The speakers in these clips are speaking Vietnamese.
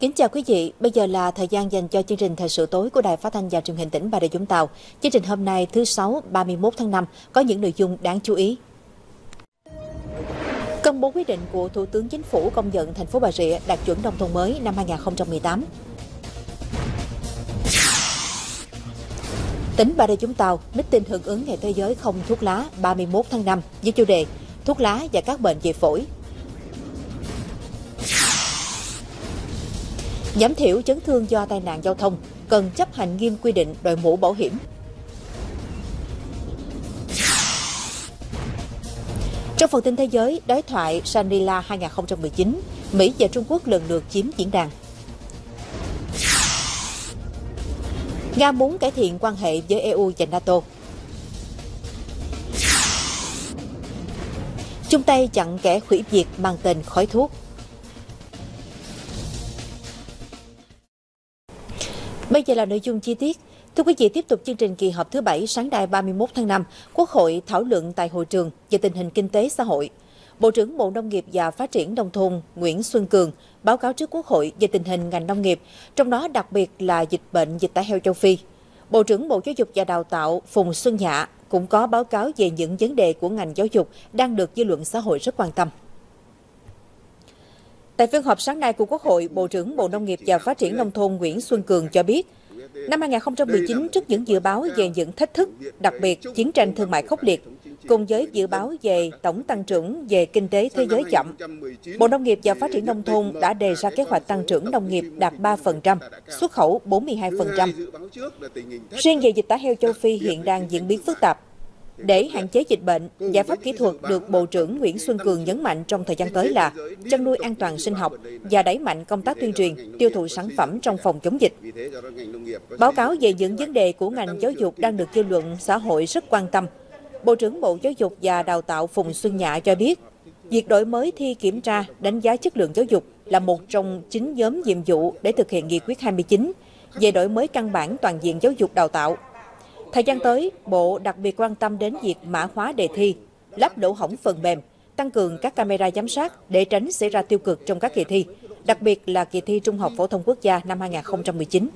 Kính chào quý vị, bây giờ là thời gian dành cho chương trình Thời sự tối của Đài Phát thanh và Truyền hình tỉnh Bà Rịa Vũng Tàu. Chương trình hôm nay thứ Sáu 31 tháng 5 có những nội dung đáng chú ý. Công bố quyết định của Thủ tướng Chính phủ công nhận thành phố Bà Rịa đạt chuẩn nông thôn mới năm 2018. Tỉnh Bà Rịa Vũng Tàu meeting hưởng ứng Ngày Thế giới không thuốc lá 31 tháng 5 với chủ đề Thuốc lá và các bệnh về phổi. Giảm thiểu chấn thương do tai nạn giao thông, cần chấp hành nghiêm quy định đội mũ bảo hiểm. Trong phần tin thế giới, đối thoại Shangri-La 2019, Mỹ và Trung Quốc lần lượt chiếm diễn đàn. Nga muốn cải thiện quan hệ với EU và NATO. Chung tay chặn kẻ hủy diệt mang tên khói thuốc. Bây giờ là nội dung chi tiết. Thưa quý vị, tiếp tục chương trình kỳ họp thứ 7 sáng nay 31 tháng 5, Quốc hội thảo luận tại hội trường về tình hình kinh tế xã hội. Bộ trưởng Bộ Nông nghiệp và Phát triển Nông thôn Nguyễn Xuân Cường báo cáo trước Quốc hội về tình hình ngành nông nghiệp, trong đó đặc biệt là dịch bệnh dịch tả heo châu Phi. Bộ trưởng Bộ Giáo dục và Đào tạo Phùng Xuân Nhạ cũng có báo cáo về những vấn đề của ngành giáo dục đang được dư luận xã hội rất quan tâm. Tại phiên họp sáng nay của Quốc hội, Bộ trưởng Bộ Nông nghiệp và Phát triển Nông thôn Nguyễn Xuân Cường cho biết, năm 2019 trước những dự báo về những thách thức, đặc biệt chiến tranh thương mại khốc liệt, cùng với dự báo về tổng tăng trưởng về kinh tế thế giới chậm, Bộ Nông nghiệp và Phát triển Nông thôn đã đề ra kế hoạch tăng trưởng nông nghiệp đạt 3%, xuất khẩu 42%. Riêng về dịch tả heo châu Phi hiện đang diễn biến phức tạp. Để hạn chế dịch bệnh, giải pháp kỹ thuật được Bộ trưởng Nguyễn Xuân Cường nhấn mạnh trong thời gian tới là chăn nuôi an toàn sinh học và đẩy mạnh công tác tuyên truyền, tiêu thụ sản phẩm trong phòng chống dịch. Báo cáo về những vấn đề của ngành giáo dục đang được dư luận xã hội rất quan tâm. Bộ trưởng Bộ Giáo dục và Đào tạo Phùng Xuân Nhạ cho biết, việc đổi mới thi kiểm tra, đánh giá chất lượng giáo dục là một trong 9 nhóm nhiệm vụ để thực hiện nghị quyết 29 về đổi mới căn bản toàn diện giáo dục đào tạo. Thời gian tới, Bộ đặc biệt quan tâm đến việc mã hóa đề thi, lắp lỗ hổng phần mềm, tăng cường các camera giám sát để tránh xảy ra tiêu cực trong các kỳ thi, đặc biệt là kỳ thi Trung học phổ thông quốc gia năm 2019.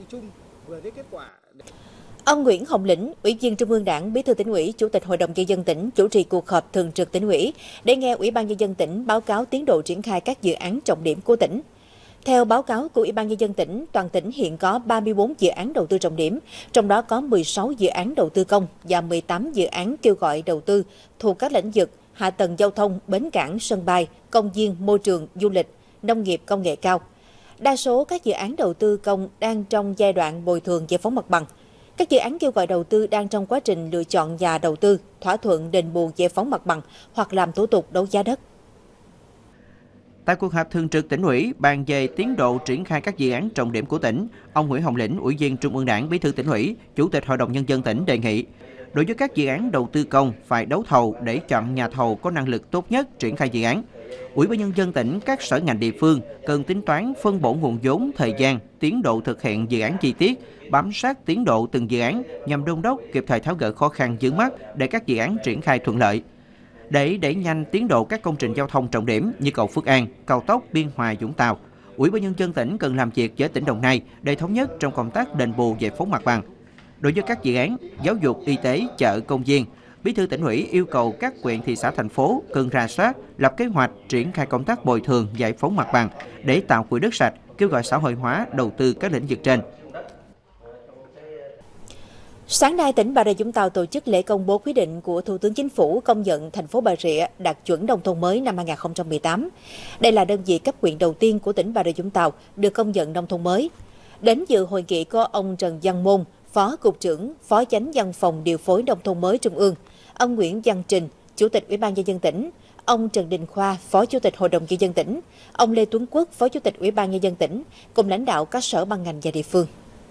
Ông Nguyễn Hồng Lĩnh, Ủy viên Trung ương Đảng, Bí thư Tỉnh ủy, Chủ tịch Hội đồng Nhân dân tỉnh chủ trì cuộc họp thường trực Tỉnh ủy để nghe Ủy ban Nhân dân tỉnh báo cáo tiến độ triển khai các dự án trọng điểm của tỉnh. Theo báo cáo của Ủy ban Nhân dân tỉnh, toàn tỉnh hiện có 34 dự án đầu tư trọng điểm, trong đó có 16 dự án đầu tư công và 18 dự án kêu gọi đầu tư thuộc các lĩnh vực hạ tầng giao thông, bến cảng, sân bay, công viên, môi trường, du lịch, nông nghiệp, công nghệ cao. Đa số các dự án đầu tư công đang trong giai đoạn bồi thường giải phóng mặt bằng. Các dự án kêu gọi đầu tư đang trong quá trình lựa chọn nhà đầu tư, thỏa thuận đền bù giải phóng mặt bằng hoặc làm thủ tục đấu giá đất. Tại cuộc họp thường trực Tỉnh ủy bàn về tiến độ triển khai các dự án trọng điểm của tỉnh, ông Nguyễn Hồng Lĩnh, Ủy viên Trung ương Đảng, Bí thư Tỉnh ủy, Chủ tịch Hội đồng Nhân dân tỉnh đề nghị đối với các dự án đầu tư công phải đấu thầu để chọn nhà thầu có năng lực tốt nhất triển khai dự án. Ủy ban Nhân dân tỉnh, các sở ngành địa phương cần tính toán phân bổ nguồn vốn, thời gian, tiến độ thực hiện dự án chi tiết, bám sát tiến độ từng dự án nhằm đôn đốc kịp thời tháo gỡ khó khăn vướng mắc để các dự án triển khai thuận lợi. Để đẩy nhanh tiến độ các công trình giao thông trọng điểm như cầu Phước An, cao tốc Biên Hòa - Vũng Tàu, Ủy ban Nhân dân tỉnh cần làm việc với tỉnh Đồng Nai để thống nhất trong công tác đền bù giải phóng mặt bằng. Đối với các dự án giáo dục, y tế, chợ, công viên, Bí thư Tỉnh ủy yêu cầu các huyện, thị xã, thành phố cần rà soát, lập kế hoạch triển khai công tác bồi thường giải phóng mặt bằng để tạo quỹ đất sạch, kêu gọi xã hội hóa đầu tư các lĩnh vực trên. Sáng nay, tỉnh Bà Rịa Vũng Tàu tổ chức lễ công bố quyết định của Thủ tướng Chính phủ công nhận thành phố Bà Rịa đạt chuẩn nông thôn mới năm 2018. Đây là đơn vị cấp huyện đầu tiên của tỉnh Bà Rịa Vũng Tàu được công nhận nông thôn mới. Đến dự hội nghị có ông Trần Văn Môn, Phó Cục trưởng, Phó Chánh Văn phòng Điều phối Nông thôn mới Trung ương, ông Nguyễn Văn Trình, Chủ tịch Ủy ban Nhân dân tỉnh, ông Trần Đình Khoa, Phó Chủ tịch Hội đồng Nhân dân tỉnh, ông Lê Tuấn Quốc, Phó Chủ tịch Ủy ban Nhân dân tỉnh, cùng lãnh đạo các sở ban ngành và địa phương.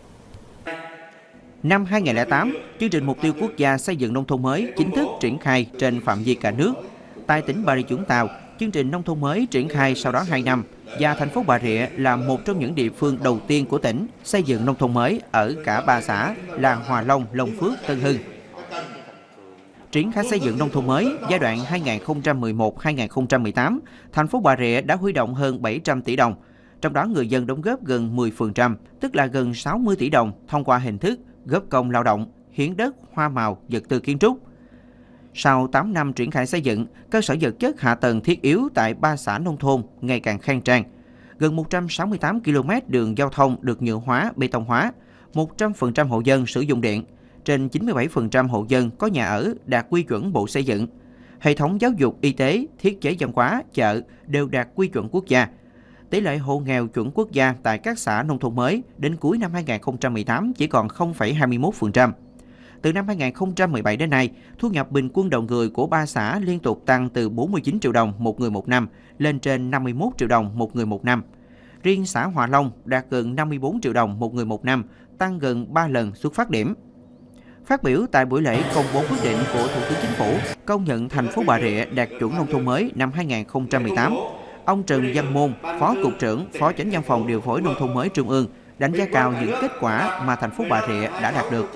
Năm 2008, chương trình mục tiêu quốc gia xây dựng nông thôn mới chính thức triển khai trên phạm vi cả nước. Tại tỉnh Bà Rịa Vũng Tàu, chương trình nông thôn mới triển khai sau đó 2 năm và thành phố Bà Rịa là một trong những địa phương đầu tiên của tỉnh xây dựng nông thôn mới ở cả 3 xã là Hòa Long, Long Phước, Tân Hưng. Triển khai xây dựng nông thôn mới giai đoạn 2011-2018, thành phố Bà Rịa đã huy động hơn 700 tỷ đồng. Trong đó người dân đóng góp gần 10%, tức là gần 60 tỷ đồng thông qua hình thức góp công lao động, hiến đất, hoa màu, vật tư kiến trúc. Sau 8 năm triển khai xây dựng, cơ sở vật chất hạ tầng thiết yếu tại 3 xã nông thôn ngày càng khang trang. Gần 168 km đường giao thông được nhựa hóa, bê tông hóa, 100% hộ dân sử dụng điện, trên 97% hộ dân có nhà ở đạt quy chuẩn Bộ Xây dựng. Hệ thống giáo dục, y tế, thiết chế văn hóa, chợ đều đạt quy chuẩn quốc gia. Tỷ lệ hộ nghèo chuẩn quốc gia tại các xã nông thôn mới đến cuối năm 2018 chỉ còn 0,21%. Từ năm 2017 đến nay, thu nhập bình quân đầu người của 3 xã liên tục tăng từ 49 triệu đồng một người một năm lên trên 51 triệu đồng một người một năm. Riêng xã Hòa Long đạt gần 54 triệu đồng một người một năm, tăng gần 3 lần xuất phát điểm. Phát biểu tại buổi lễ công bố quyết định của Thủ tướng Chính phủ công nhận thành phố Bà Rịa đạt chuẩn nông thôn mới năm 2018, ông Trần Văn Môn, Phó Cục trưởng, Phó Chánh Văn phòng Điều phối Nông thôn mới Trung ương, đánh giá cao những kết quả mà thành phố Bà Rịa đã đạt được.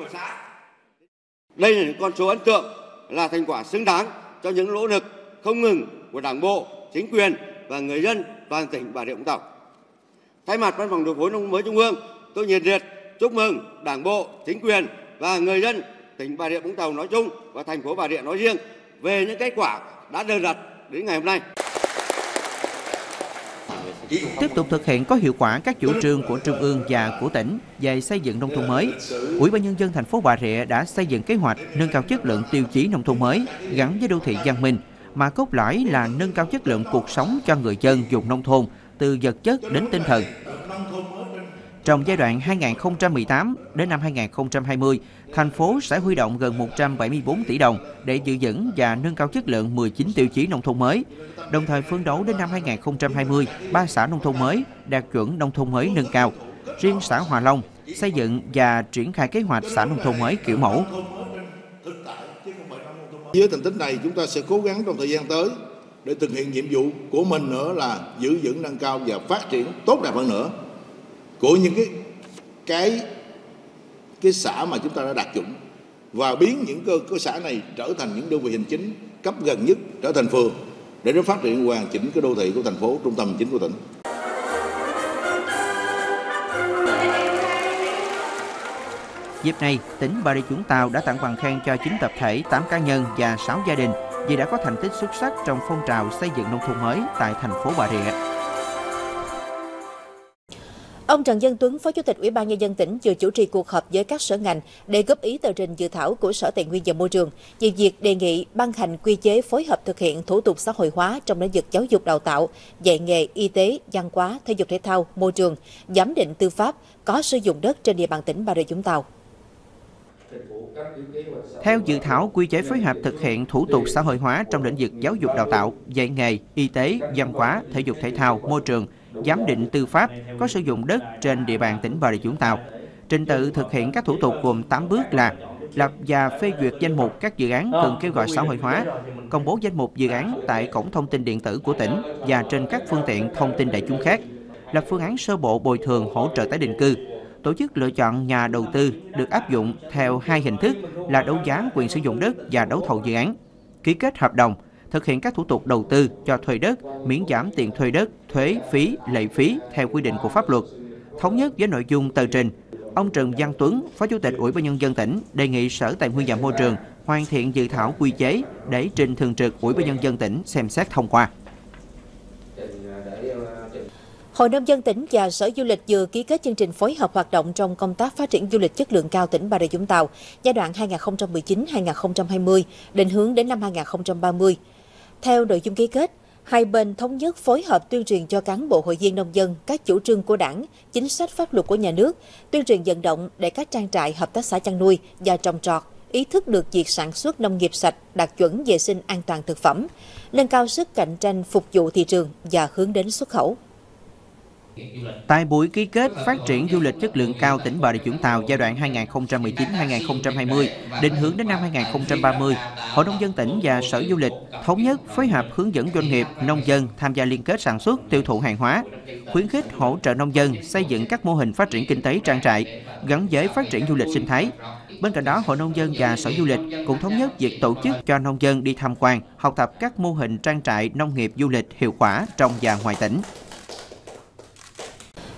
Đây là những con số ấn tượng, là thành quả xứng đáng cho những nỗ lực không ngừng của Đảng bộ, chính quyền và người dân toàn tỉnh Bà Rịa Vũng Tàu. Thay mặt Văn phòng Điều phối Nông thôn mới Trung ương, tôi nhiệt liệt chúc mừng Đảng bộ, chính quyền và người dân tỉnh Bà Rịa Vũng Tàu nói chung và thành phố Bà Rịa nói riêng về những kết quả đã đạt được đến ngày hôm nay. Tiếp tục thực hiện có hiệu quả các chủ trương của Trung ương và của tỉnh về xây dựng nông thôn mới, Ủy ban Nhân dân thành phố Bà Rịa đã xây dựng kế hoạch nâng cao chất lượng tiêu chí nông thôn mới gắn với đô thị văn minh, mà cốt lõi là nâng cao chất lượng cuộc sống cho người dân vùng nông thôn từ vật chất đến tinh thần. Trong giai đoạn 2018 đến năm 2020, thành phố sẽ huy động gần 174 tỷ đồng để giữ vững và nâng cao chất lượng 19 tiêu chí nông thôn mới. Đồng thời phấn đấu đến năm 2020, 3 xã nông thôn mới đạt chuẩn nông thôn mới nâng cao. Riêng xã Hòa Long xây dựng và triển khai kế hoạch xã nông thôn mới kiểu mẫu. Với thành tích này, chúng ta sẽ cố gắng trong thời gian tới để thực hiện nhiệm vụ của mình nữa là giữ vững, nâng cao và phát triển tốt đẹp hơn nữa của những cái xã mà chúng ta đã đạt chuẩn, và biến những cơ xã này trở thành những đơn vị hành chính cấp gần nhất, trở thành phường để nó phát triển hoàn chỉnh cái đô thị của thành phố, trung tâm hành chính của tỉnh. Dịp này, tỉnh Bà Rịa Vũng Tàu đã tặng bằng khen cho 9 tập thể, 8 cá nhân và 6 gia đình vì đã có thành tích xuất sắc trong phong trào xây dựng nông thôn mới tại thành phố Bà Rịa. Ông Trần Văn Tuấn, Phó Chủ tịch Ủy ban Nhân dân tỉnh vừa chủ trì cuộc họp với các sở ngành để góp ý tờ trình dự thảo của Sở Tài nguyên và Môi trường về việc đề nghị ban hành quy chế phối hợp thực hiện thủ tục xã hội hóa trong lĩnh vực giáo dục đào tạo, dạy nghề, y tế, văn hóa, thể dục thể thao, môi trường, giám định tư pháp có sử dụng đất trên địa bàn tỉnh Bà Rịa Vũng Tàu. Theo dự thảo quy chế phối hợp thực hiện thủ tục xã hội hóa trong lĩnh vực giáo dục đào tạo, dạy nghề, y tế, văn hóa, thể dục thể thao, môi trường, giám định tư pháp có sử dụng đất trên địa bàn tỉnh Bà Rịa Vũng Tàu. Trình tự thực hiện các thủ tục gồm 8 bước là lập và phê duyệt danh mục các dự án cần kêu gọi xã hội hóa, công bố danh mục dự án tại cổng thông tin điện tử của tỉnh và trên các phương tiện thông tin đại chúng khác, lập phương án sơ bộ bồi thường hỗ trợ tái định cư, tổ chức lựa chọn nhà đầu tư được áp dụng theo 2 hình thức là đấu giá quyền sử dụng đất và đấu thầu dự án, ký kết hợp đồng, thực hiện các thủ tục đầu tư cho thuê đất, miễn giảm tiền thuê đất, thuế, phí, lệ phí theo quy định của pháp luật. Thống nhất với nội dung tờ trình, ông Trần Văn Tuấn, Phó Chủ tịch Ủy ban Nhân dân tỉnh đề nghị Sở Tài nguyên và Môi trường hoàn thiện dự thảo quy chế để trình Thường trực Ủy ban Nhân dân tỉnh xem xét thông qua. Hội nông dân tỉnh và Sở Du lịch vừa ký kết chương trình phối hợp hoạt động trong công tác phát triển du lịch chất lượng cao tỉnh Bà Rịa Vũng Tàu giai đoạn 2019-2020, định hướng đến năm 2030. Theo nội dung ký kết, hai bên thống nhất phối hợp tuyên truyền cho cán bộ hội viên nông dân các chủ trương của Đảng, chính sách pháp luật của nhà nước, tuyên truyền vận động để các trang trại, hợp tác xã chăn nuôi và trồng trọt ý thức được việc sản xuất nông nghiệp sạch, đạt chuẩn vệ sinh an toàn thực phẩm, nâng cao sức cạnh tranh phục vụ thị trường và hướng đến xuất khẩu. Tại buổi ký kết phát triển du lịch chất lượng cao tỉnh Bà Rịa Vũng Tàu giai đoạn 2019-2020, định hướng đến năm 2030, Hội nông dân tỉnh và Sở Du lịch thống nhất phối hợp hướng dẫn doanh nghiệp, nông dân tham gia liên kết sản xuất, tiêu thụ hàng hóa, khuyến khích hỗ trợ nông dân xây dựng các mô hình phát triển kinh tế trang trại gắn với phát triển du lịch sinh thái. Bên cạnh đó, Hội nông dân và Sở Du lịch cũng thống nhất việc tổ chức cho nông dân đi tham quan, học tập các mô hình trang trại nông nghiệp du lịch hiệu quả trong và ngoài tỉnh.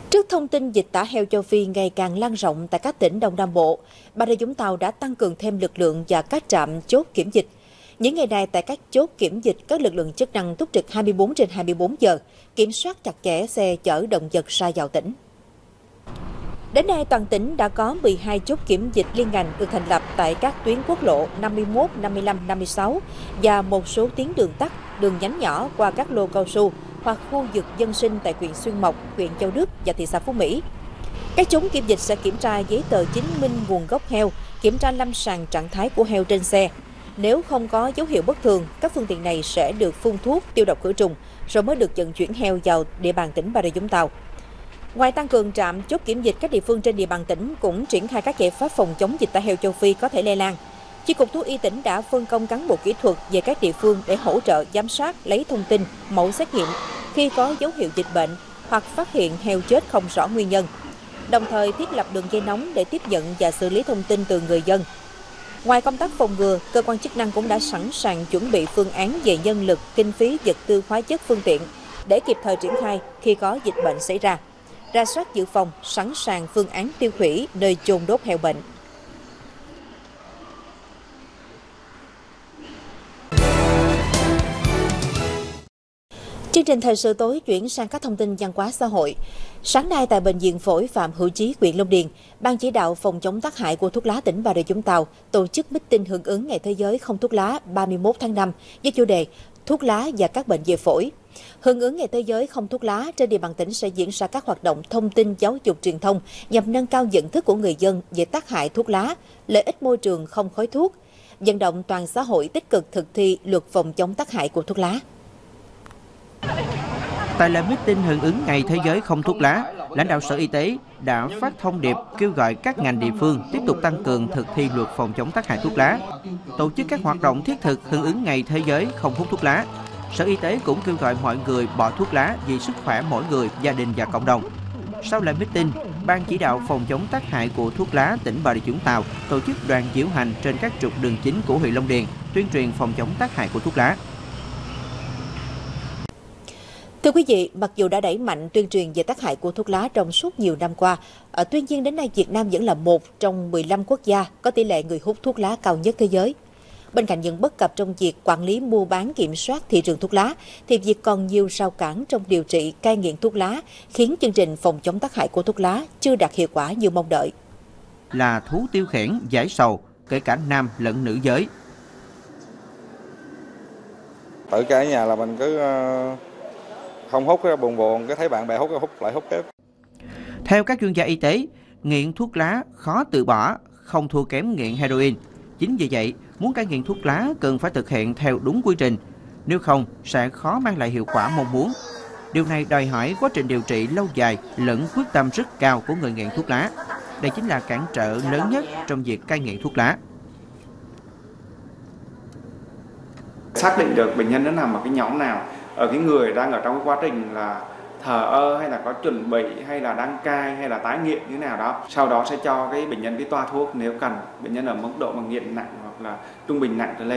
Trước thông tin dịch tả heo châu Phi ngày càng lan rộng tại các tỉnh Đông Nam Bộ, Bà Rịa Vũng Tàu đã tăng cường thêm lực lượng và các trạm chốt kiểm dịch. Những ngày này tại các chốt kiểm dịch, các lực lượng chức năng túc trực 24/24 giờ, kiểm soát chặt chẽ xe chở động vật ra vào tỉnh. Đến nay, toàn tỉnh đã có 12 chốt kiểm dịch liên ngành được thành lập tại các tuyến quốc lộ 51, 55, 56 và một số tuyến đường tắt, đường nhánh nhỏ qua các lô cao su hoặc khu vực dân sinh tại huyện Xuyên Mộc, huyện Châu Đức và thị xã Phú Mỹ. Các chốt kiểm dịch sẽ kiểm tra giấy tờ chứng minh nguồn gốc heo, kiểm tra lâm sàng trạng thái của heo trên xe. Nếu không có dấu hiệu bất thường, các phương tiện này sẽ được phun thuốc tiêu độc khử trùng rồi mới được vận chuyển heo vào địa bàn tỉnh Bà Rịa Vũng Tàu. Ngoài tăng cường trạm chốt kiểm dịch, các địa phương trên địa bàn tỉnh cũng triển khai các giải pháp phòng chống dịch tả heo châu Phi có thể lây lan. Chi cục Thú y tỉnh đã phân công cán bộ kỹ thuật về các địa phương để hỗ trợ giám sát, lấy thông tin, mẫu xét nghiệm khi có dấu hiệu dịch bệnh hoặc phát hiện heo chết không rõ nguyên nhân. Đồng thời thiết lập đường dây nóng để tiếp nhận và xử lý thông tin từ người dân. Ngoài công tác phòng ngừa, cơ quan chức năng cũng đã sẵn sàng chuẩn bị phương án về nhân lực, kinh phí, vật tư, hóa chất, phương tiện để kịp thời triển khai khi có dịch bệnh xảy ra. Rà soát dự phòng, sẵn sàng phương án tiêu hủy nơi chôn đốt heo bệnh. Chương trình thời sự tối chuyển sang các thông tin văn hóa xã hội. Sáng nay tại Bệnh viện Phổi Phạm Hữu Chí, huyện Long Điền, Ban chỉ đạo phòng chống tác hại của thuốc lá tỉnh Bà Rịa Vũng Tàu tổ chức meeting hưởng ứng Ngày Thế giới không thuốc lá 31 tháng 5 với chủ đề Thuốc lá và các bệnh về phổi. Hưởng ứng Ngày Thế giới không thuốc lá, trên địa bàn tỉnh sẽ diễn ra các hoạt động thông tin giáo dục truyền thông nhằm nâng cao nhận thức của người dân về tác hại thuốc lá, lợi ích môi trường không khói thuốc, vận động toàn xã hội tích cực thực thi luật phòng chống tác hại của thuốc lá. Tại lễ meeting hưởng ứng Ngày Thế giới không thuốc lá, lãnh đạo Sở Y tế đã phát thông điệp kêu gọi các ngành địa phương tiếp tục tăng cường thực thi luật phòng chống tác hại thuốc lá, tổ chức các hoạt động thiết thực hưởng ứng Ngày Thế giới không hút thuốc lá. Sở Y tế cũng kêu gọi mọi người bỏ thuốc lá vì sức khỏe mỗi người, gia đình và cộng đồng. Sau lễ meeting, Ban chỉ đạo phòng chống tác hại của thuốc lá tỉnh Bà Rịa Vũng Tàu tổ chức đoàn diễu hành trên các trục đường chính của huyện Long Điền, tuyên truyền phòng chống tác hại của thuốc lá. Thưa quý vị, mặc dù đã đẩy mạnh tuyên truyền về tác hại của thuốc lá trong suốt nhiều năm qua, tuy nhiên đến nay Việt Nam vẫn là một trong 15 quốc gia có tỷ lệ người hút thuốc lá cao nhất thế giới. Bên cạnh những bất cập trong việc quản lý mua bán kiểm soát thị trường thuốc lá, thì việc còn nhiều rào cản trong điều trị cai nghiện thuốc lá khiến chương trình phòng chống tác hại của thuốc lá chưa đạt hiệu quả như mong đợi. Là thú tiêu khiển, giải sầu, kể cả nam lẫn nữ giới. Tự cái nhà là mình cứ không hút cái buồn, cái thấy bạn bè hút lại hút tiếp. Theo các chuyên gia y tế, nghiện thuốc lá khó từ bỏ, không thua kém nghiện heroin. Chính vì vậy, muốn cai nghiện thuốc lá cần phải thực hiện theo đúng quy trình, nếu không sẽ khó mang lại hiệu quả mong muốn. Điều này đòi hỏi quá trình điều trị lâu dài lẫn quyết tâm rất cao của người nghiện thuốc lá. Đây chính là cản trở lớn nhất trong việc cai nghiện thuốc lá. Xác định được bệnh nhân nó nằm ở cái nhóm nào, ở cái người đang ở trong cái quá trình là thờ ơ hay là có chuẩn bị hay là đang cai hay là tái nghiện như thế nào đó. Sau đó sẽ cho cái bệnh nhân cái toa thuốc nếu cần, bệnh nhân ở mức độ mà nghiện nặng hoặc là trung bình nặng trở lên.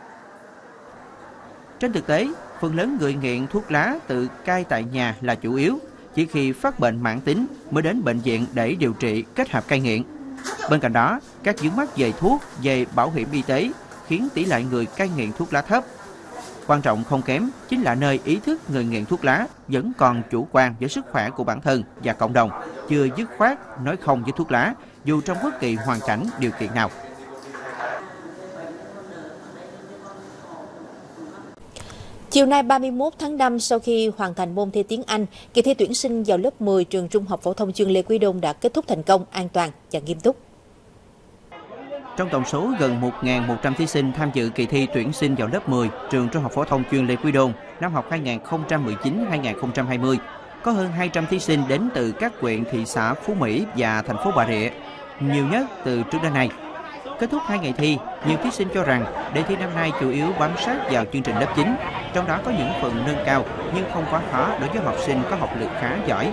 Trên thực tế, phần lớn người nghiện thuốc lá tự cai tại nhà là chủ yếu, chỉ khi phát bệnh mãn tính mới đến bệnh viện để điều trị kết hợp cai nghiện. Bên cạnh đó, các vướng mắc về thuốc, về bảo hiểm y tế khiến tỷ lệ người cai nghiện thuốc lá thấp. Quan trọng không kém chính là nơi ý thức người nghiện thuốc lá vẫn còn chủ quan với sức khỏe của bản thân và cộng đồng, chưa dứt khoát nói không với thuốc lá dù trong bất kỳ hoàn cảnh điều kiện nào. Chiều nay 31 tháng 5, sau khi hoàn thành môn thi tiếng Anh, kỳ thi tuyển sinh vào lớp 10 trường Trung học phổ thông chuyên Lê Quý Đôn đã kết thúc thành công, an toàn và nghiêm túc. Trong tổng số gần 1.100 thí sinh tham dự kỳ thi tuyển sinh vào lớp 10 trường Trung học phổ thông chuyên Lê Quý Đôn năm học 2019-2020, có hơn 200 thí sinh đến từ các huyện thị xã Phú Mỹ và thành phố Bà Rịa, nhiều nhất từ trước đến nay. Kết thúc 2 ngày thi, nhiều thí sinh cho rằng đề thi năm nay chủ yếu bám sát vào chương trình lớp 9, trong đó có những phần nâng cao nhưng không quá khó đối với học sinh có học lực khá giỏi.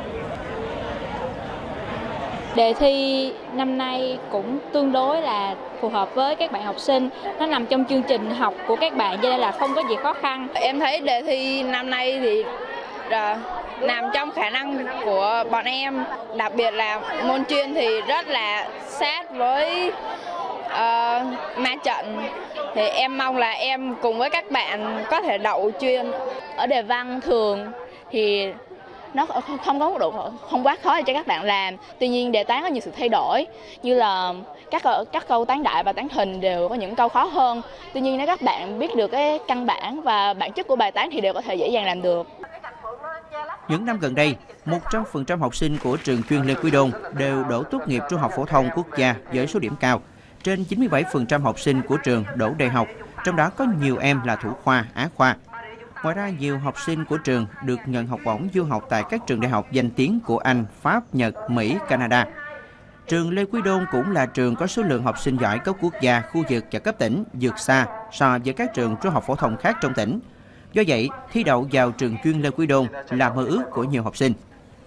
Đề thi năm nay cũng tương đối là phù hợp với các bạn học sinh, nó nằm trong chương trình học của các bạn cho nên là không có gì khó khăn. Em thấy đề thi năm nay thì nằm trong khả năng của bọn em, đặc biệt là môn chuyên thì rất là sát với ma trận. Thì em mong là em cùng với các bạn có thể đậu chuyên. Ở đề văn thường thì nó không quá khó để cho các bạn làm. Tuy nhiên đề toán có nhiều sự thay đổi, như là các câu toán đại và toán hình đều có những câu khó hơn. Tuy nhiên nếu các bạn biết được cái căn bản và bản chất của bài toán thì đều có thể dễ dàng làm được. Những năm gần đây, 100% học sinh của trường chuyên Lê Quý Đôn đều đỗ tốt nghiệp trung học phổ thông quốc gia với số điểm cao. Trên 97% học sinh của trường đỗ đại học, trong đó có nhiều em là thủ khoa, á khoa. Ngoài ra, nhiều học sinh của trường được nhận học bổng du học tại các trường đại học danh tiếng của Anh, Pháp, Nhật, Mỹ, Canada. Trường Lê Quý Đôn cũng là trường có số lượng học sinh giỏi cấp quốc gia, khu vực và cấp tỉnh vượt xa so với các trường trung học phổ thông khác trong tỉnh. Do vậy, thi đậu vào trường chuyên Lê Quý Đôn là mơ ước của nhiều học sinh.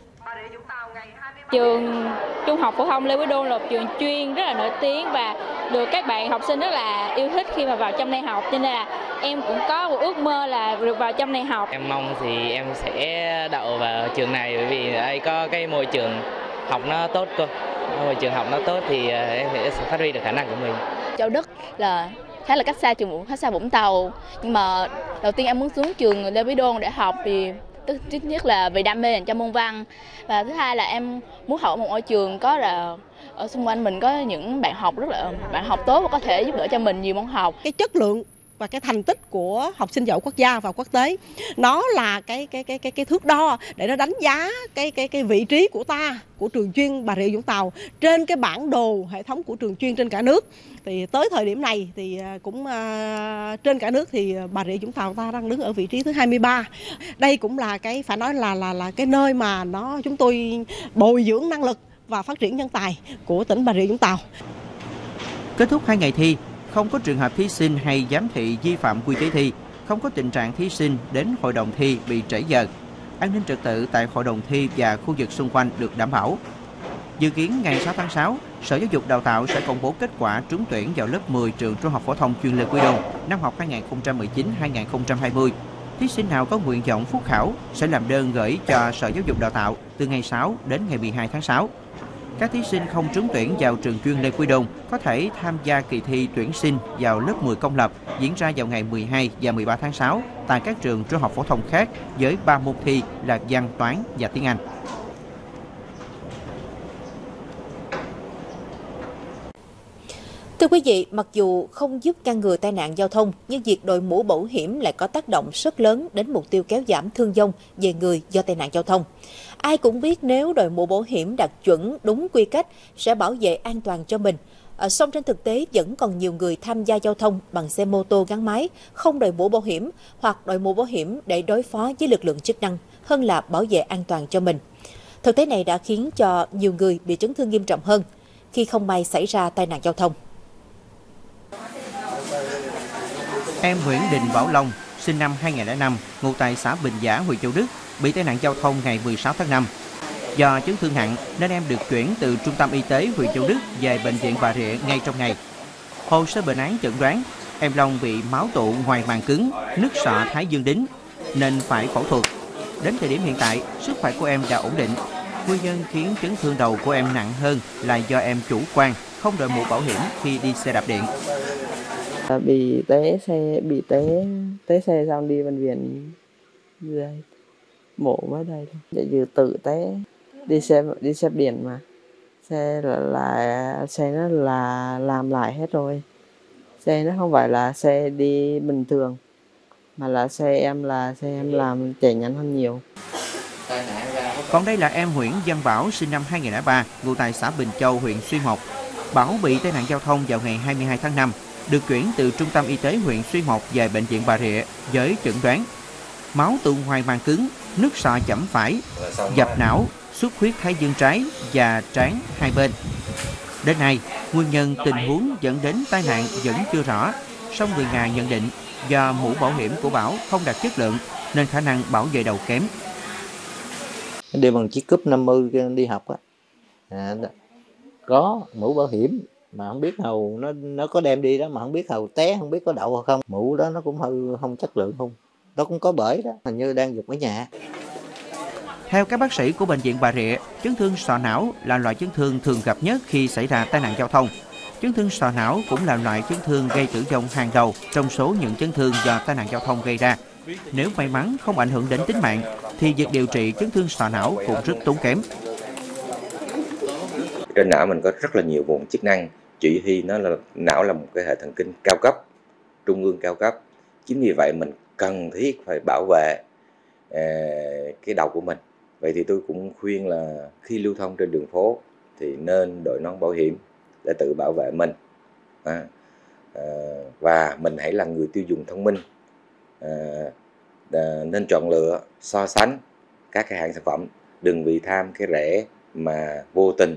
Trường trung học phổ thông Lê Quý Đôn là một trường chuyên rất là nổi tiếng và được các bạn học sinh rất là yêu thích khi mà vào trong đây học, cho nên là em cũng có một ước mơ là được vào trong đây học. Em mong thì em sẽ đậu vào trường này bởi vì đây có cái môi trường học nó tốt cơ. Môi trường học nó tốt thì em sẽ phát huy được khả năng của mình. Châu Đức là khá là cách xa Vũng Tàu, nhưng mà đầu tiên em muốn xuống trường Lê Quý Đôn để học vì thứ nhất là vì đam mê dành cho môn văn, và thứ hai là em muốn học ở một ngôi trường có là ở xung quanh mình có những bạn học tốt và có thể giúp đỡ cho mình nhiều môn học. Cái chất lượng và cái thành tích của học sinh giỏi quốc gia và quốc tế nó là cái thước đo để nó đánh giá cái vị trí của trường chuyên Bà Rịa Vũng Tàu trên cái bản đồ hệ thống của trường chuyên trên cả nước. Thì tới thời điểm này thì cũng trên cả nước thì Bà Rịa Vũng Tàu ta đang đứng ở vị trí thứ 23. Đây cũng là cái phải nói là cái nơi mà chúng tôi bồi dưỡng năng lực và phát triển nhân tài của tỉnh Bà Rịa Vũng Tàu. Kết thúc 2 ngày thi, không có trường hợp thí sinh hay giám thị vi phạm quy chế thi, không có tình trạng thí sinh đến hội đồng thi bị trễ giờ. An ninh trật tự tại hội đồng thi và khu vực xung quanh được đảm bảo. Dự kiến ngày 6 tháng 6, Sở Giáo dục Đào tạo sẽ công bố kết quả trúng tuyển vào lớp 10 trường trung học phổ thông chuyên Lê Quý Đôn năm học 2019-2020. Thí sinh nào có nguyện vọng phúc khảo sẽ làm đơn gửi cho Sở Giáo dục Đào tạo từ ngày 6 đến ngày 12 tháng 6. Các thí sinh không trúng tuyển vào trường chuyên Lê Quý Đôn có thể tham gia kỳ thi tuyển sinh vào lớp 10 công lập diễn ra vào ngày 12 và 13 tháng 6 tại các trường trung học phổ thông khác với 3 môn thi là văn, toán và tiếng Anh. Thưa quý vị, mặc dù không giúp ngăn ngừa tai nạn giao thông, nhưng việc đội mũ bảo hiểm lại có tác động rất lớn đến mục tiêu kéo giảm thương vong về người do tai nạn giao thông. Ai cũng biết nếu đội mũ bảo hiểm đạt chuẩn đúng quy cách sẽ bảo vệ an toàn cho mình. Song trên thực tế vẫn còn nhiều người tham gia giao thông bằng xe mô tô gắn máy, không đội mũ bảo hiểm hoặc đội mũ bảo hiểm để đối phó với lực lượng chức năng hơn là bảo vệ an toàn cho mình. Thực tế này đã khiến cho nhiều người bị chấn thương nghiêm trọng hơn khi không may xảy ra tai nạn giao thông. Em Nguyễn Đình Bảo Long, sinh năm 2005, ngụ tại xã Bình Giả, huyện Châu Đức, bị tai nạn giao thông ngày 16 tháng 5. Do chấn thương nặng nên em được chuyển từ Trung tâm Y tế huyện Châu Đức về Bệnh viện Bà Rịa ngay trong ngày. Hồ sơ bệnh án chẩn đoán em Long bị máu tụ ngoài màng cứng, nứt sọ thái dương đính nên phải phẫu thuật. Đến thời điểm hiện tại, sức khỏe của em đã ổn định. Nguyên nhân khiến chấn thương đầu của em nặng hơn là do em chủ quan, không đội mũ bảo hiểm khi đi xe đạp điện. Bị té xe xong đi bệnh viện đây mổ mới đây thôi. Để vừa tự té đi xe điện mà xe nó là làm lại hết rồi. Xe nó không phải là xe đi bình thường mà là xe em làm chạy nhanh hơn nhiều. Còn đây là em Nguyễn Văn Bảo, sinh năm 2003, ngụ tại xã Bình Châu, huyện Xuyên Mộc. Bảo bị tai nạn giao thông vào ngày 22 tháng 5, được chuyển từ Trung tâm Y tế huyện Xuyên Mộc về Bệnh viện Bà Rịa với chẩn đoán máu tụ ngoài màng cứng, nứt sọ chẩm phải, dập não, xuất huyết thái dương trái và trán hai bên. Đến nay, nguyên nhân tình huống dẫn đến tai nạn vẫn chưa rõ, song người nhà nhận định do mũ bảo hiểm của Bảo không đạt chất lượng nên khả năng bảo vệ đầu kém. Đi bằng chiếc cúp 50 đi học á, có mũ bảo hiểm mà không biết hầu nó có đem đi đó mà không biết hầu té, không biết có đậu hay không. Mũ đó nó cũng hơi không chất lượng, không nó cũng có bể đó, hình như đang dục ở nhà. Theo các bác sĩ của Bệnh viện Bà Rịa, chấn thương sọ não là loại chấn thương thường gặp nhất khi xảy ra tai nạn giao thông. Chấn thương sọ não cũng là loại chấn thương gây tử vong hàng đầu trong số những chấn thương do tai nạn giao thông gây ra. Nếu may mắn không ảnh hưởng đến tính mạng, thì việc điều trị chấn thương sọ não cũng rất tốn kém. Trên não mình có rất là nhiều vùng chức năng. Chỉ khi não là một cái hệ thần kinh cao cấp, trung ương cao cấp. Chính vì vậy mình cần thiết phải bảo vệ cái đầu của mình. Vậy thì tôi cũng khuyên là khi lưu thông trên đường phố thì nên đội nón bảo hiểm để tự bảo vệ mình. Và mình hãy là người tiêu dùng thông minh, nên chọn lựa, so sánh các cái hãng sản phẩm, đừng vì tham cái rẻ mà vô tình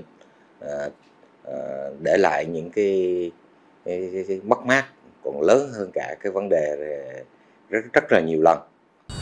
để lại những cái mất mát còn lớn hơn cả cái vấn đề rất là nhiều lần.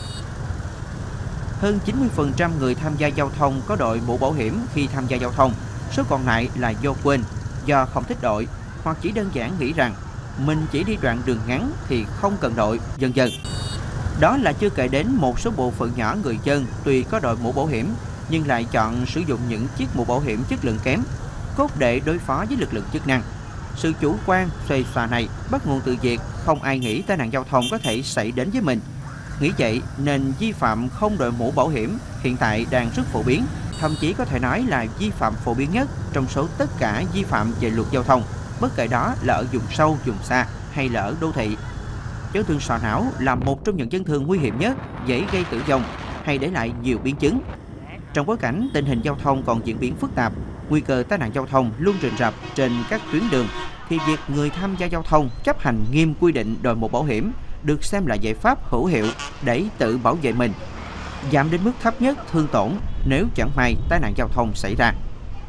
Hơn 90% người tham gia giao thông có đội mũ bảo hiểm khi tham gia giao thông. Số còn lại là do quên, do không thích đội, hoặc chỉ đơn giản nghĩ rằng mình chỉ đi đoạn đường ngắn thì không cần đội, vân vân. Đó là chưa kể đến một số bộ phận nhỏ người dân tuy có đội mũ bảo hiểm nhưng lại chọn sử dụng những chiếc mũ bảo hiểm chất lượng kém, cốt để đối phó với lực lượng chức năng. Sự chủ quan, xuề xòa này bắt nguồn từ việc không ai nghĩ tai nạn giao thông có thể xảy đến với mình. Nghĩ vậy nên vi phạm không đội mũ bảo hiểm hiện tại đang rất phổ biến, thậm chí có thể nói là vi phạm phổ biến nhất trong số tất cả vi phạm về luật giao thông, bất kể đó là ở vùng sâu, vùng xa hay là ở đô thị. Chấn thương sọ não là một trong những chấn thương nguy hiểm nhất, dễ gây tử vong hay để lại nhiều biến chứng. Trong bối cảnh tình hình giao thông còn diễn biến phức tạp, nguy cơ tai nạn giao thông luôn rình rập trên các tuyến đường, thì việc người tham gia giao thông chấp hành nghiêm quy định đội mũ bảo hiểm được xem là giải pháp hữu hiệu để tự bảo vệ mình, giảm đến mức thấp nhất thương tổn nếu chẳng may tai nạn giao thông xảy ra.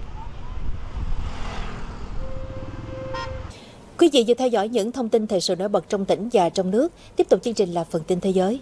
Quý vị vừa theo dõi những thông tin thời sự nổi bật trong tỉnh và trong nước. Tiếp tục chương trình là phần tin thế giới.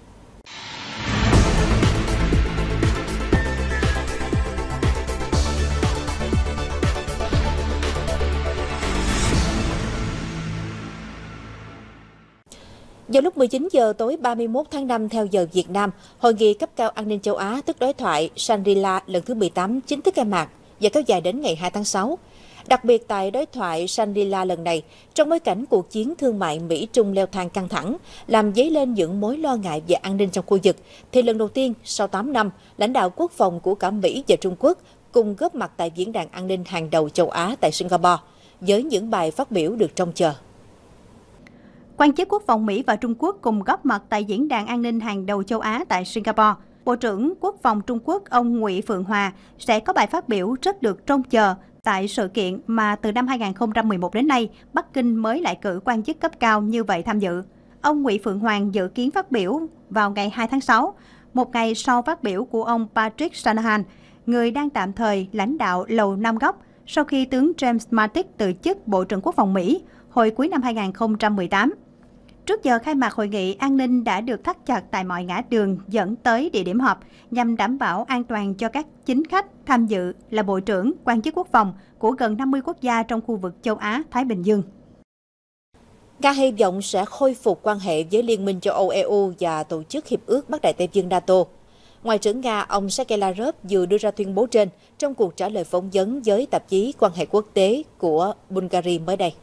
Vào lúc 19 giờ tối 31 tháng 5 theo giờ Việt Nam, Hội nghị cấp cao an ninh châu Á tức đối thoại Shangri-La lần thứ 18 chính thức khai mạc và kéo dài đến ngày 2 tháng 6. Đặc biệt tại đối thoại Shangri-La lần này, trong bối cảnh cuộc chiến thương mại Mỹ-Trung leo thang căng thẳng, làm dấy lên những mối lo ngại về an ninh trong khu vực, thì lần đầu tiên sau 8 năm, lãnh đạo quốc phòng của cả Mỹ và Trung Quốc cùng góp mặt tại Diễn đàn An ninh hàng đầu châu Á tại Singapore, với những bài phát biểu được trông chờ. Quan chức quốc phòng Mỹ và Trung Quốc cùng góp mặt tại Diễn đàn An ninh hàng đầu châu Á tại Singapore. Bộ trưởng Quốc phòng Trung Quốc ông Ngụy Phượng Hòa sẽ có bài phát biểu rất được trông chờ tại sự kiện mà từ năm 2011 đến nay, Bắc Kinh mới lại cử quan chức cấp cao như vậy tham dự. Ông Ngụy Phượng Hoàng dự kiến phát biểu vào ngày 2 tháng 6, một ngày sau phát biểu của ông Patrick Shanahan, người đang tạm thời lãnh đạo Lầu Năm Góc sau khi tướng James Mattis từ chức Bộ trưởng Quốc phòng Mỹ hồi cuối năm 2018. Trước giờ khai mạc hội nghị, an ninh đã được thắt chặt tại mọi ngã đường dẫn tới địa điểm họp nhằm đảm bảo an toàn cho các chính khách tham dự là bộ trưởng, quan chức quốc phòng của gần 50 quốc gia trong khu vực châu Á-Thái Bình Dương. Nga hy vọng sẽ khôi phục quan hệ với Liên minh châu Âu EU và Tổ chức Hiệp ước Bắc Đại Tây Dương NATO. Ngoại trưởng Nga ông Sergei Lavrov vừa đưa ra tuyên bố trên trong cuộc trả lời phỏng vấn với tạp chí Quan hệ quốc tế của Bulgaria mới đây.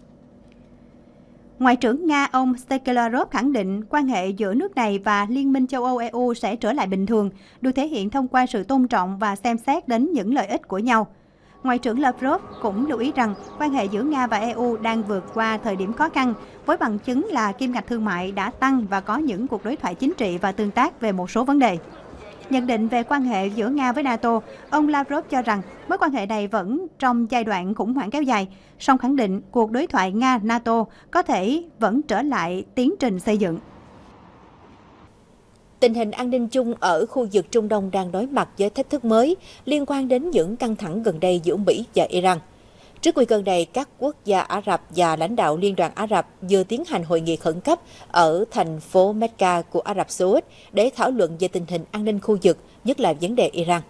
Ngoại trưởng Nga ông Sergei Lavrov khẳng định quan hệ giữa nước này và Liên minh châu Âu EU sẽ trở lại bình thường, được thể hiện thông qua sự tôn trọng và xem xét đến những lợi ích của nhau. Ngoại trưởng Lavrov cũng lưu ý rằng quan hệ giữa Nga và EU đang vượt qua thời điểm khó khăn, với bằng chứng là kim ngạch thương mại đã tăng và có những cuộc đối thoại chính trị và tương tác về một số vấn đề. Nhận định về quan hệ giữa Nga với NATO, ông Lavrov cho rằng mối quan hệ này vẫn trong giai đoạn khủng hoảng kéo dài, song khẳng định cuộc đối thoại Nga-NATO có thể vẫn trở lại tiến trình xây dựng. Tình hình an ninh chung ở khu vực Trung Đông đang đối mặt với thách thức mới liên quan đến những căng thẳng gần đây giữa Mỹ và Iran. Trước nguy cơ này, các quốc gia Ả Rập và lãnh đạo Liên đoàn Ả Rập vừa tiến hành hội nghị khẩn cấp ở thành phố Mecca của Ả Rập Xê Út để thảo luận về tình hình an ninh khu vực, nhất là vấn đề Iran.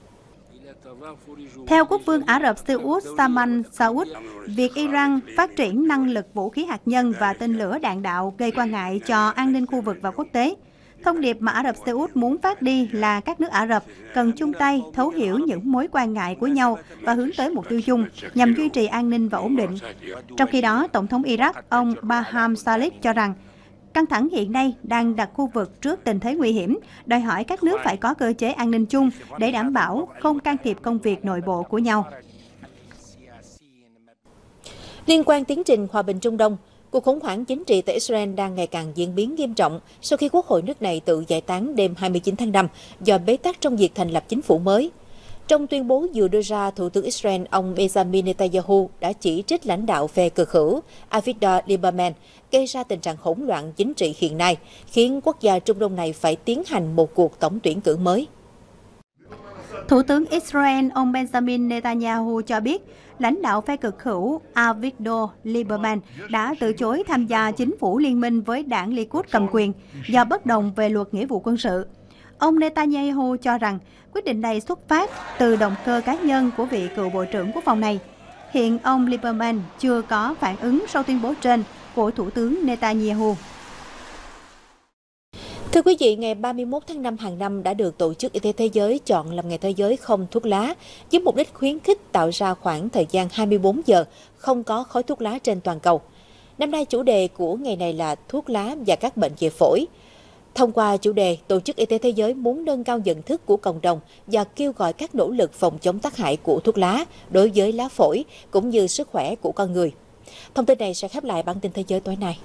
Theo quốc vương Ả Rập Xê Út Salman Saud, việc Iran phát triển năng lực vũ khí hạt nhân và tên lửa đạn đạo gây quan ngại cho an ninh khu vực và quốc tế. Thông điệp mà Ả Rập Xê Út muốn phát đi là các nước Ả Rập cần chung tay thấu hiểu những mối quan ngại của nhau và hướng tới mục tiêu chung nhằm duy trì an ninh và ổn định. Trong khi đó, Tổng thống Iraq ông Barham Salih cho rằng căng thẳng hiện nay đang đặt khu vực trước tình thế nguy hiểm, đòi hỏi các nước phải có cơ chế an ninh chung để đảm bảo không can thiệp công việc nội bộ của nhau. Liên quan tiến trình hòa bình Trung Đông, cuộc khủng hoảng chính trị tại Israel đang ngày càng diễn biến nghiêm trọng sau khi Quốc hội nước này tự giải tán đêm 29 tháng 5 do bế tắc trong việc thành lập chính phủ mới. Trong tuyên bố vừa đưa ra, Thủ tướng Israel ông Benjamin Netanyahu đã chỉ trích lãnh đạo phe cực hữu Avigdor Lieberman gây ra tình trạng hỗn loạn chính trị hiện nay, khiến quốc gia Trung Đông này phải tiến hành một cuộc tổng tuyển cử mới. Thủ tướng Israel ông Benjamin Netanyahu cho biết, lãnh đạo phe cực hữu Avigdor Lieberman đã từ chối tham gia chính phủ liên minh với đảng Likud cầm quyền do bất đồng về luật nghĩa vụ quân sự. Ông Netanyahu cho rằng quyết định này xuất phát từ động cơ cá nhân của vị cựu Bộ trưởng Quốc phòng này. Hiện ông Lieberman chưa có phản ứng sau tuyên bố trên của Thủ tướng Netanyahu. Thưa quý vị, ngày 31 tháng 5 hàng năm đã được Tổ chức Y tế Thế giới chọn làm Ngày Thế giới không thuốc lá, với mục đích khuyến khích tạo ra khoảng thời gian 24 giờ không có khói thuốc lá trên toàn cầu. Năm nay, chủ đề của ngày này là thuốc lá và các bệnh về phổi. Thông qua chủ đề, Tổ chức Y tế Thế giới muốn nâng cao nhận thức của cộng đồng và kêu gọi các nỗ lực phòng chống tác hại của thuốc lá đối với lá phổi cũng như sức khỏe của con người. Thông tin này sẽ khép lại bản tin thế giới tối nay.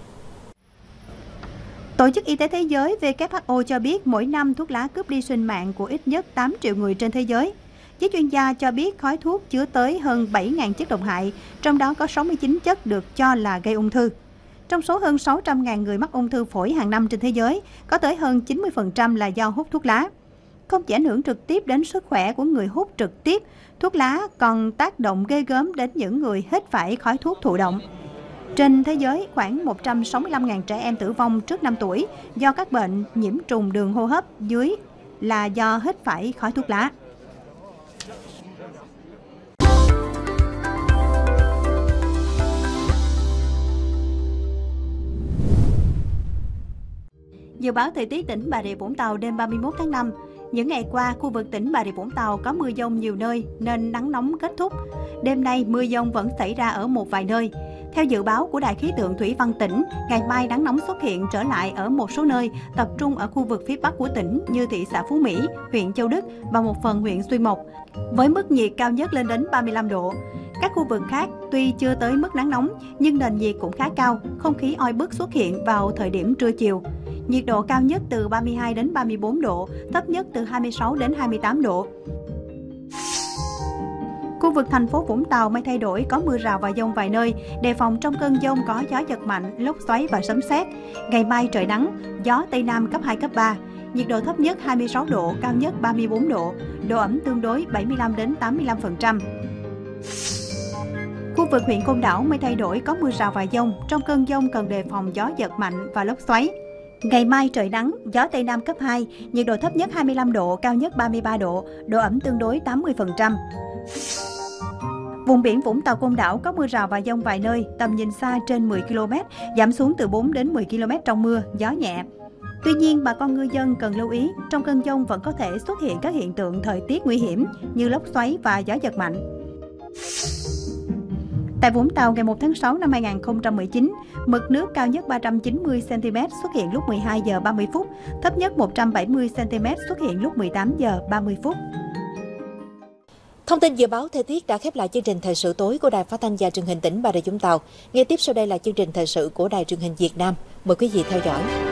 Tổ chức Y tế Thế giới WHO cho biết mỗi năm thuốc lá cướp đi sinh mạng của ít nhất 8 triệu người trên thế giới. Giới chuyên gia cho biết khói thuốc chứa tới hơn 7.000 chất độc hại, trong đó có 69 chất được cho là gây ung thư. Trong số hơn 600.000 người mắc ung thư phổi hàng năm trên thế giới, có tới hơn 90% là do hút thuốc lá. Không chỉ ảnh hưởng trực tiếp đến sức khỏe của người hút trực tiếp, thuốc lá còn tác động ghê gớm đến những người hít phải khói thuốc thụ động. Trên thế giới, khoảng 165.000 trẻ em tử vong trước 5 tuổi do các bệnh nhiễm trùng đường hô hấp dưới là do hít phải khói thuốc lá. Dự báo thời tiết tỉnh Bà Rịa Vũng Tàu đêm 31 tháng 5. Những ngày qua, khu vực tỉnh Bà Rịa Vũng Tàu có mưa dông nhiều nơi nên nắng nóng kết thúc. Đêm nay, mưa dông vẫn xảy ra ở một vài nơi. Theo dự báo của Đài khí tượng thủy văn tỉnh, ngày mai nắng nóng xuất hiện trở lại ở một số nơi, tập trung ở khu vực phía Bắc của tỉnh như thị xã Phú Mỹ, huyện Châu Đức và một phần huyện Xuyên Mộc, với mức nhiệt cao nhất lên đến 35 độ. Các khu vực khác tuy chưa tới mức nắng nóng nhưng nền nhiệt cũng khá cao, không khí oi bức xuất hiện vào thời điểm trưa chiều. Nhiệt độ cao nhất từ 32 đến 34 độ, thấp nhất từ 26 đến 28 độ. Khu vực thành phố Vũng Tàu mây thay đổi, có mưa rào và dông vài nơi, đề phòng trong cơn dông có gió giật mạnh, lốc xoáy và sấm sét. Ngày mai trời nắng, gió Tây Nam cấp 2, cấp 3. Nhiệt độ thấp nhất 26 độ, cao nhất 34 độ, độ ẩm tương đối 75 đến 85%. Khu vực huyện Côn Đảo mây thay đổi, có mưa rào và dông, trong cơn dông cần đề phòng gió giật mạnh và lốc xoáy. Ngày mai trời nắng, gió Tây Nam cấp 2, nhiệt độ thấp nhất 25 độ, cao nhất 33 độ, độ ẩm tương đối 80%. Vùng biển Vũng Tàu Côn Đảo có mưa rào và dông vài nơi, tầm nhìn xa trên 10 km, giảm xuống từ 4 đến 10 km trong mưa, gió nhẹ. Tuy nhiên, bà con ngư dân cần lưu ý, trong cơn dông vẫn có thể xuất hiện các hiện tượng thời tiết nguy hiểm như lốc xoáy và gió giật mạnh. Tại Vũng Tàu, ngày 1 tháng 6 năm 2019, mực nước cao nhất 390 cm xuất hiện lúc 12 giờ 30 phút, thấp nhất 170 cm xuất hiện lúc 18 giờ 30 phút. Thông tin dự báo thời tiết đã khép lại chương trình thời sự tối của Đài Phát thanh và Truyền hình tỉnh Bà Rịa Vũng Tàu. Ngay tiếp sau đây là chương trình thời sự của Đài Truyền hình Việt Nam. Mời quý vị theo dõi.